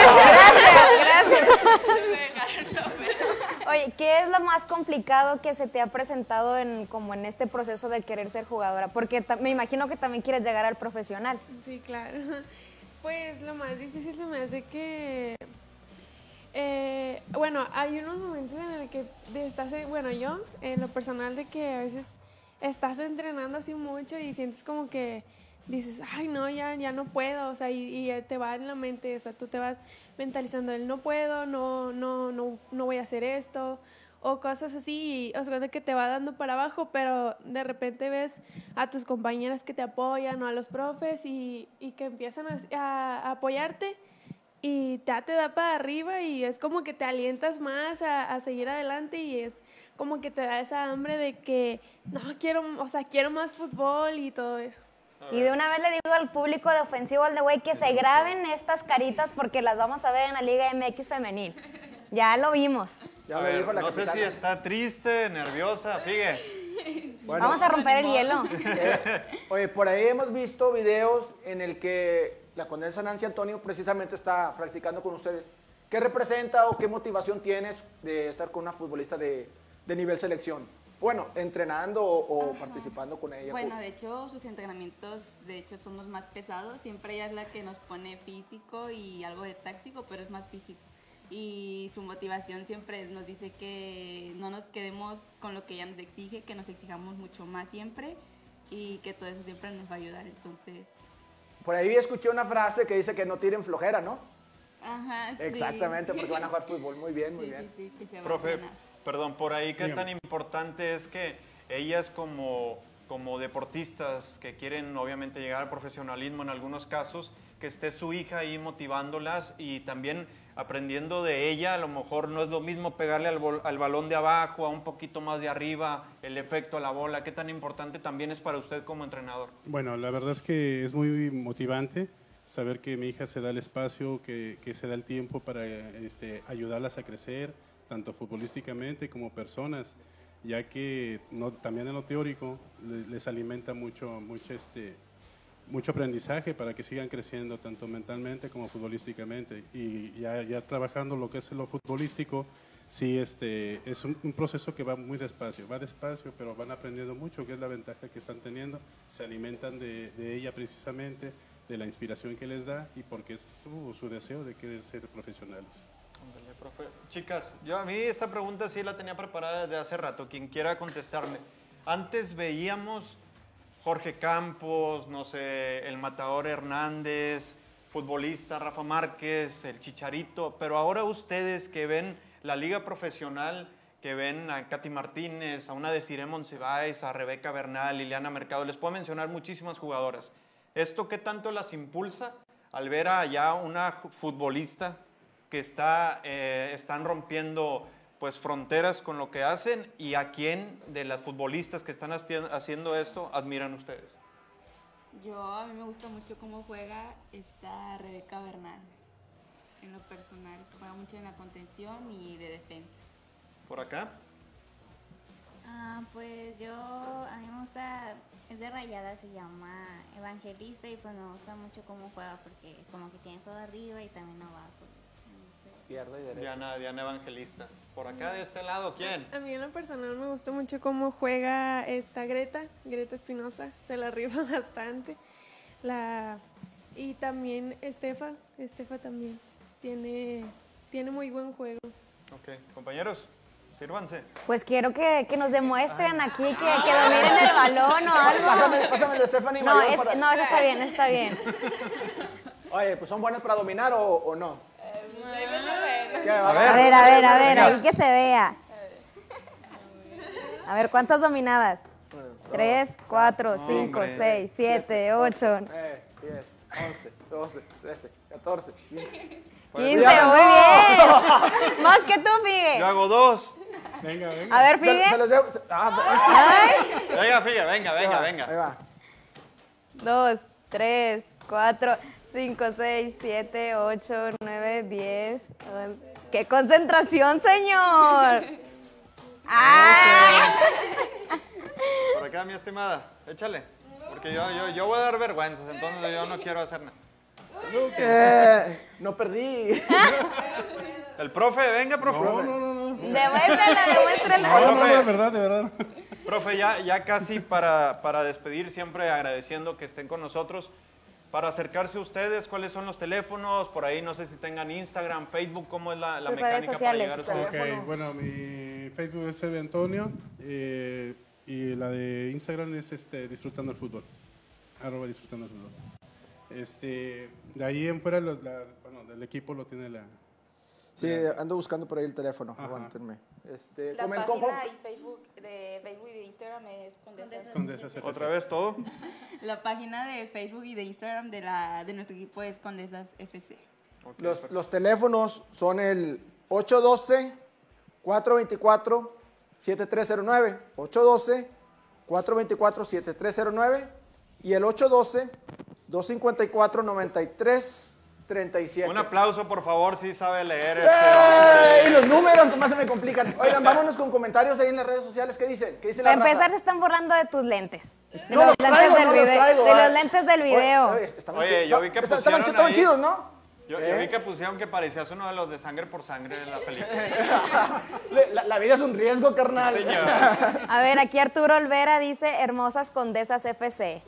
S2: Oye, ¿qué es lo más complicado que se te ha presentado en como en este proceso de querer ser jugadora? Porque ta- me imagino que también quieres llegar al profesional.
S9: Sí, claro. Pues lo más difícil se me hace que, eh, bueno, hay unos momentos en el que de estás, en- bueno, yo en lo personal de que a veces estás entrenando así mucho y sientes como que dices, ay no, ya, ya no puedo, o sea, y, y te va en la mente, o sea, tú te vas mentalizando el no puedo, no, no, no, no voy a hacer esto, o cosas así, y o sea, de que te va dando para abajo, pero de repente ves a tus compañeras que te apoyan o a los profes y, y que empiezan a, a- a apoyarte y ya te da para arriba y es como que te alientas más a, a seguir adelante y es como que te da esa hambre de que no, quiero, o sea, quiero más fútbol y todo eso.
S2: Y de una vez le digo al público de Ofensivo al de Güey que se graben estas caritas porque las vamos a ver en la Liga M X femenil. Ya lo vimos.
S3: Ya
S1: A
S3: lo
S1: ver,
S3: dijo la
S1: no sé
S3: capitana.
S1: si está triste, nerviosa, fíjate.
S3: Bueno,
S2: Vamos a romper el hielo.
S3: eh, oye, por ahí hemos visto videos en el que la Condesa Nancy Antonio precisamente está practicando con ustedes. ¿Qué representa o qué motivación tienes de estar con una futbolista de, de nivel selección? Bueno, entrenando o, o participando con ella.
S10: Bueno, de hecho, sus entrenamientos, de hecho, son los más pesados. Siempre ella es la que nos pone físico y algo de táctico, pero es más físico. Y su motivación siempre nos dice que no nos quedemos con lo que ella nos exige, que nos exijamos mucho más siempre y que todo eso siempre nos va a ayudar. Entonces,
S3: Por ahí escuché una frase que dice que no tiren flojera, ¿no?
S10: ajá, sí.
S3: Exactamente, porque van a jugar fútbol. Muy bien, muy
S10: Sí,
S3: bien.
S10: sí, sí, que se va a
S1: Profe,
S10: entrenar.
S1: perdón, por ahí, ¿qué
S7: Dígame.
S1: tan importante es que ellas como, como deportistas que quieren obviamente llegar al profesionalismo en algunos casos, que esté su hija ahí motivándolas y también aprendiendo de ella? A lo mejor no es lo mismo pegarle al, bol- al balón de abajo, a un poquito más de arriba, el efecto a la bola. ¿Qué tan importante también es para usted como entrenador?
S7: Bueno, la verdad es que es muy motivante saber que mi hija se da el espacio, que, que se da el tiempo para este, ayudarlas a crecer, tanto futbolísticamente como personas, ya que no, también en lo teórico le- les alimenta mucho, mucho, este, mucho aprendizaje para que sigan creciendo tanto mentalmente como futbolísticamente. Y ya, ya trabajando lo que es lo futbolístico, sí, este, es un, un proceso que va muy despacio, va despacio, pero van aprendiendo mucho, que es la ventaja que están teniendo, se alimentan de, de ella precisamente, de la inspiración que les da y porque es su, su deseo de querer ser profesionales.
S1: Ándale, profe. Chicas, yo a mí esta pregunta sí la tenía preparada desde hace rato, quien quiera contestarme. Antes veíamos Jorge Campos, no sé, el Matador Hernández, futbolista Rafa Márquez, el Chicharito, pero ahora ustedes que ven la liga profesional, que ven a Katy Martínez, a una Desiree Monsiváis, a Rebeca Bernal, Liliana Mercado, les puedo mencionar muchísimas jugadoras. ¿Esto qué tanto las impulsa al ver a ya una futbolista que está, eh, están rompiendo pues fronteras con lo que hacen, y a quién de las futbolistas que están haci- haciendo esto admiran ustedes?
S10: Yo, a mí me gusta mucho cómo juega esta Rebeca Bernal, en lo personal. Juega mucho en la contención y de defensa.
S1: ¿Por acá?
S8: Ah, pues yo, a mí me gusta, es de Rayada, se llama Evangelista y pues me gusta mucho cómo juega porque como que tiene todo arriba y también abajo.
S3: Izquierda y derecha.
S1: Diana, Diana Evangelista. ¿Por acá de este lado quién?
S9: A mí en lo personal me gusta mucho cómo juega esta Greta, Greta Espinosa, se la arriba bastante. La, y también Estefa, Estefa también tiene, tiene muy buen juego.
S1: Ok, compañeros, sírvanse.
S2: Pues quiero que, que nos demuestren aquí, que, que dominen el balón o algo.
S3: Pásame, pásame el de Stephanie
S2: No,
S3: Mayor
S2: es-
S3: para-
S2: no, eso está bien, eso está bien.
S3: Oye, pues ¿son buenas para dominar o, o no? ¿Qué?
S2: A ver, a ver, a ver, ahí que se vea. A ver, ¿cuántas dominadas? Tres, cuatro, cinco,
S1: Hombre.
S2: seis, siete, ocho,
S3: nueve, diez, once, doce, trece, catorce, quince.
S2: quince, muy bien. Más que tú,
S1: Yo
S2: Figue.
S1: hago dos.
S7: Venga, venga.
S2: A ver,
S3: Se, se
S2: Figue.
S3: los dejo. se- ah,
S2: Ay.
S1: Venga, fíjate, venga,
S3: ahí
S1: venga,
S3: va,
S1: venga.
S3: Ahí va.
S2: Dos, tres, cuatro, cinco, seis, siete, ocho, nueve, diez. once. ¡Qué concentración, señor! ¡Ah!
S1: Por acá, mi estimada, échale. Porque yo, yo, yo voy a dar vergüenzas, entonces yo no quiero hacer nada.
S3: Eh, no perdí.
S1: El profe, venga, profe.
S7: No, no, no, no.
S2: Demuéstrala, demuéstrala.
S7: No, no, no,
S1: profe.
S7: de verdad, de verdad.
S1: Profe, ya, ya casi para, para despedir, siempre agradeciendo que estén con nosotros. Para acercarse a ustedes, ¿cuáles son los teléfonos? Por ahí no sé si tengan Instagram, Facebook, ¿cómo es la, la
S2: Sus redes
S1: mecánica para
S2: sociales.
S1: llegar a ustedes?
S7: Ok,
S3: Teléfono.
S7: bueno, mi Facebook es Ede Antonio eh, y la de Instagram es este, Disfrutando el Fútbol. Arroba Disfrutando el Fútbol. Este, de ahí en fuera, los- la- bueno, del equipo lo tiene la...
S3: Sí, ando buscando por ahí el teléfono.
S7: Ajá.
S3: Aguántenme. Este,
S11: La
S3: comen-
S11: página
S3: ¿cómo-
S11: y Facebook de Facebook y de Instagram es Condesas.
S7: Condesas F C.
S1: ¿Otra vez todo?
S10: La página de Facebook y de Instagram de, la, de nuestro equipo es Condesas F C.
S1: Okay,
S3: los, los teléfonos son el ocho uno dos, cuatro dos cuatro, siete tres cero nueve, ocho uno dos, cuatro dos cuatro, siete tres cero nueve y el ocho uno dos, dos cinco cuatro, nueve tres tres siete.
S1: Un aplauso, por favor, si sabe leer
S3: ¡Ey!
S1: este
S3: Y los números, que más se me complican. Oigan, vámonos con comentarios ahí en las redes sociales. ¿Qué dicen? ¿Qué dice la
S2: Para empezar,
S3: raza?
S2: se están burlando de tus lentes. De
S3: No,
S2: los
S3: los
S2: lentes
S3: traigo,
S2: del
S3: no los
S2: video.
S3: traigo,
S2: de
S3: ah.
S2: los lentes del video.
S3: Oye, estaban
S1: Oye,
S3: chidos.
S1: yo vi que
S3: Estaban-
S1: pusieron
S3: estaban
S1: ahí-
S3: chidos, ¿no?
S1: Yo, yo
S3: ¿Eh?
S1: vi que pusieron que parecías uno de los de Sangre por Sangre en la película.
S3: La, la vida es un riesgo, carnal.
S1: Sí, señor.
S2: A ver, aquí Arturo Olvera dice Hermosas Condesas F C.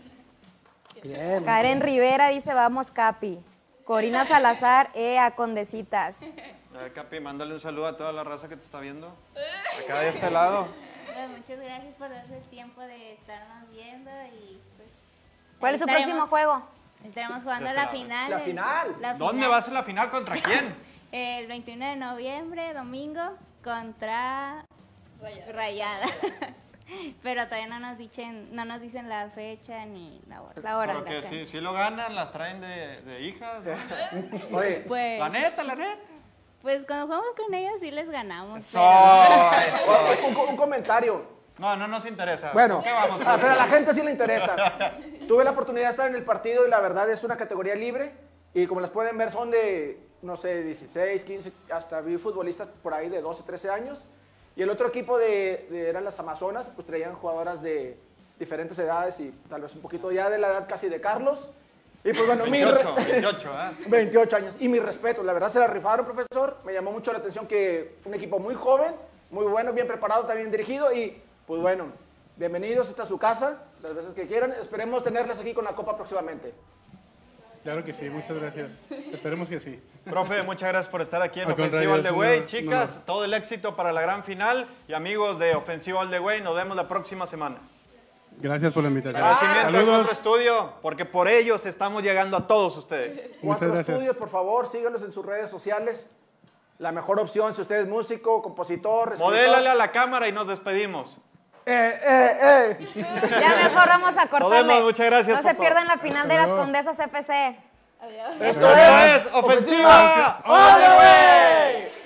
S3: Bien.
S2: Karen Rivera dice vamos Capi. Corina Salazar, eh, a Condesitas.
S1: A ver, Capi, mándale un saludo a toda la raza que te está viendo. Acá de este lado.
S8: Pues muchas gracias por darse el tiempo de estarnos viendo y pues...
S2: ¿Cuál
S8: ahí
S2: es su
S8: estaremos-
S2: próximo juego?
S8: Estaremos jugando
S1: De este
S8: la
S1: lado.
S8: final.
S3: La
S8: el-
S3: final.
S8: la
S1: ¿Dónde
S8: final.
S1: va a ser la final? ¿Contra quién?
S8: El veintiuno de noviembre, domingo, contra Rayadas. Pero todavía no nos dicen, no nos dicen la fecha ni la hora.
S2: La hora.
S1: Pero que si, si lo ganan, las traen de, de hijas. ¿no?
S3: Oye,
S8: Pues,
S1: La neta, la neta.
S8: pues cuando jugamos con ellos sí les ganamos.
S1: Eso,
S8: pero-
S1: eso.
S3: un, co- un comentario.
S1: No, no nos interesa.
S3: Bueno,
S1: ¿Qué vamos?
S3: ah, pero a la gente sí le interesa. Tuve la oportunidad de estar en el partido y la verdad es una categoría libre. Y como las pueden ver, son de, no sé, dieciséis, quince, hasta vi futbolistas por ahí de doce, trece años. Y el otro equipo de, de- eran las Amazonas, pues traían jugadoras de diferentes edades y tal vez un poquito ya de la edad casi de Carlos. Y pues bueno, mi re-
S1: veintiocho, veintiocho, ¿eh?
S3: veintiocho años. Y mi respeto, la verdad se la rifaron, profesor. Me llamó mucho la atención que un equipo muy joven, muy bueno, bien preparado, también dirigido. Y pues bueno, bienvenidos, esta es su casa, las veces que quieran. Esperemos tenerles aquí con la copa próximamente.
S7: Claro que sí, muchas gracias. Esperemos que sí.
S1: Profe, muchas gracias por estar aquí en
S7: Al
S1: Ofensivo
S7: contrario,
S1: All the
S7: es un
S1: Way.
S7: honor,
S1: Chicas,
S7: un honor.
S1: todo el éxito para la gran final. Y amigos de Ofensivo All the Way, nos vemos la próxima semana.
S7: Gracias por la invitación.
S1: Agradecimiento a
S7: Saludos.
S1: Cuatro Estudio, porque por ellos estamos llegando a todos ustedes.
S7: Muchas
S3: Cuatro
S7: gracias.
S3: Estudios, por favor, síganos en sus redes sociales. La mejor opción, si usted es músico, compositor, escritor.
S1: Modélale a la cámara y nos despedimos.
S3: Eh, eh, eh.
S2: Ya mejor vamos a cortarle.
S1: vemos, muchas gracias,
S2: No se
S1: por
S2: pierdan la final de las
S7: luego.
S2: Condesas F C.
S3: Esto
S1: Esto
S3: es
S1: es Ofensiva All the Way.